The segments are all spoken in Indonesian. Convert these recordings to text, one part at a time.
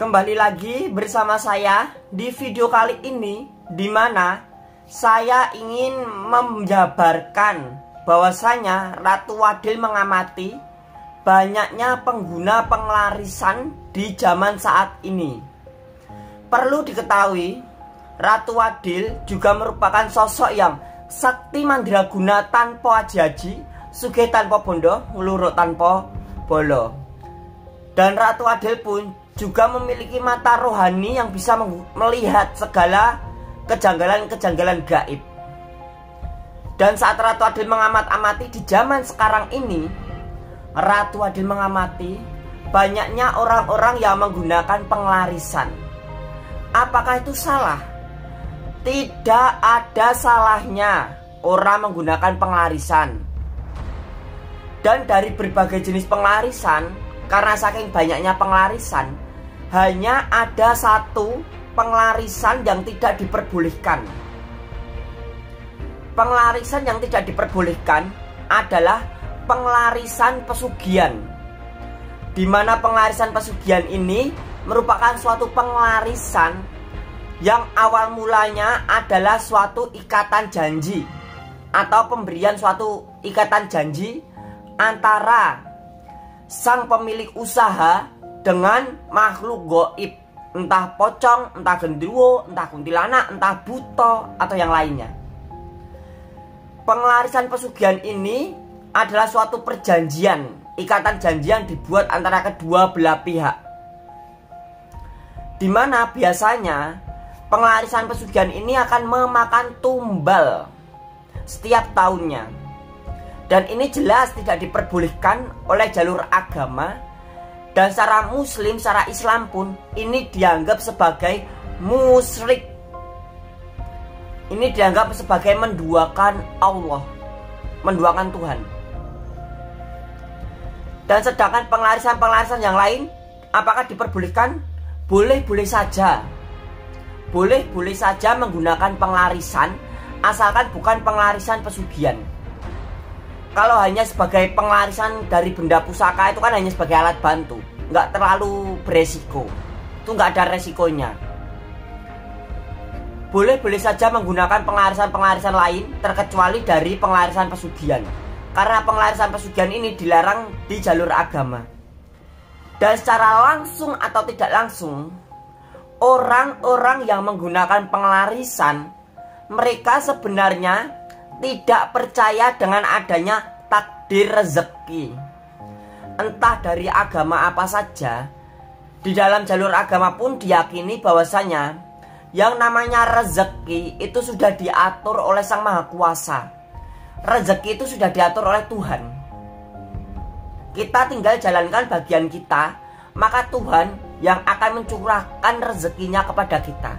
Kembali lagi bersama saya di video kali ini, di mana saya ingin menjabarkan bahwasanya Ratu Wadil mengamati banyaknya pengguna pengelarisan di zaman saat ini. Perlu diketahui, Ratu Wadil juga merupakan sosok yang sakti mandraguna tanpa aji-aji, sugih tanpa bondo, ngluruk tanpa bolo. Dan Ratu Wadil pun juga memiliki mata rohani yang bisa melihat segala kejanggalan-kejanggalan gaib. Dan saat Ratu Wadil mengamat-amati di zaman sekarang ini, Ratu Wadil mengamati banyaknya orang-orang yang menggunakan pengelarisan. Apakah itu salah? Tidak ada salahnya orang menggunakan pengelarisan. Dan dari berbagai jenis pengelarisan, karena saking banyaknya pengelarisan, hanya ada satu pengelarisan yang tidak diperbolehkan. Pengelarisan yang tidak diperbolehkan adalah pengelarisan pesugihan, di mana pengelarisan pesugihan ini merupakan suatu pengelarisan yang awal mulanya adalah suatu ikatan janji atau pemberian suatu ikatan janji antara sang pemilik usaha dengan makhluk goib, entah pocong, entah genderuwo, entah kuntilanak, entah buto, atau yang lainnya. Pengelarisan pesugihan ini adalah suatu perjanjian, ikatan janji yang dibuat antara kedua belah pihak, di mana biasanya pengelarisan pesugihan ini akan memakan tumbal setiap tahunnya. Dan ini jelas tidak diperbolehkan oleh jalur agama. Dan secara muslim, secara Islam pun ini dianggap sebagai musyrik. Ini dianggap sebagai menduakan Allah, menduakan Tuhan. Dan sedangkan pengelarisan-pengelarisan yang lain, apakah diperbolehkan? Boleh-boleh saja. Boleh-boleh saja menggunakan pengelarisan, asalkan bukan pengelarisan pesugihan. Kalau hanya sebagai pengelarisan dari benda pusaka, itu kan hanya sebagai alat bantu, nggak terlalu beresiko. Itu nggak ada resikonya. Boleh-boleh saja menggunakan pengelarisan-pengelarisan lain, terkecuali dari pengelarisan pesugihan, karena pengelarisan pesugihan ini dilarang di jalur agama. Dan secara langsung atau tidak langsung, orang-orang yang menggunakan pengelarisan, mereka sebenarnya tidak percaya dengan adanya takdir rezeki. Entah dari agama apa saja, di dalam jalur agama pun diyakini bahwasanya yang namanya rezeki itu sudah diatur oleh Sang Maha Kuasa. Rezeki itu sudah diatur oleh Tuhan. Kita tinggal jalankan bagian kita, maka Tuhan yang akan mencurahkan rezekinya kepada kita.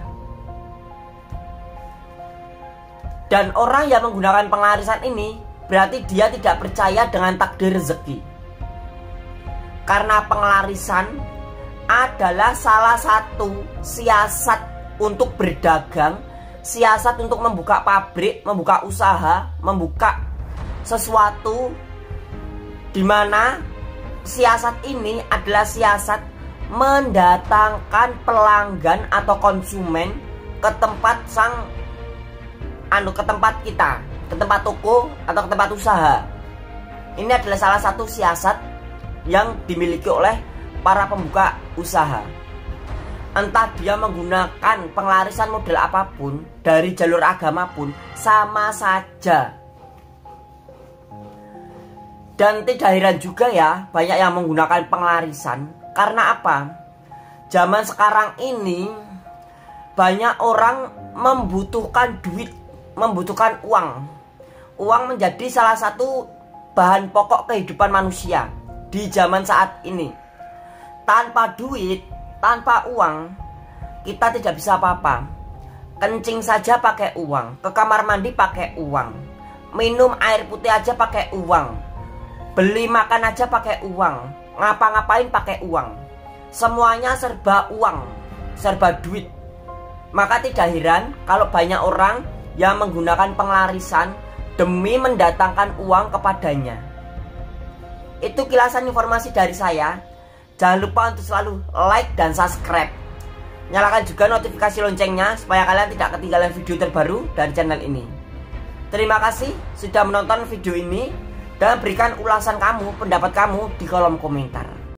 Dan orang yang menggunakan pengelarisan ini berarti dia tidak percaya dengan takdir rezeki. Karena pengelarisan adalah salah satu siasat untuk berdagang, siasat untuk membuka pabrik, membuka usaha, membuka sesuatu, di mana siasat ini adalah siasat mendatangkan pelanggan atau konsumen ke tempat ke tempat kita, ke tempat toko atau ke tempat usaha. Ini adalah salah satu siasat yang dimiliki oleh para pembuka usaha. Entah dia menggunakan pengelarisan model apapun, dari jalur agama pun sama saja. Dan tidak heran juga ya, banyak yang menggunakan pengelarisan. Karena apa? Zaman sekarang ini banyak orang membutuhkan duit, membutuhkan uang. Uang menjadi salah satu bahan pokok kehidupan manusia di zaman saat ini. Tanpa duit, tanpa uang, kita tidak bisa apa-apa. Kencing saja pakai uang, ke kamar mandi pakai uang, minum air putih aja pakai uang, beli makan aja pakai uang, ngapa-ngapain pakai uang. Semuanya serba uang, serba duit. Maka tidak heran kalau banyak orang yang menggunakan pengelarisan demi mendatangkan uang kepadanya. Itu kilasan informasi dari saya. Jangan lupa untuk selalu like dan subscribe. Nyalakan juga notifikasi loncengnya supaya kalian tidak ketinggalan video terbaru dari channel ini. Terima kasih sudah menonton video ini dan berikan ulasan kamu, pendapat kamu di kolom komentar.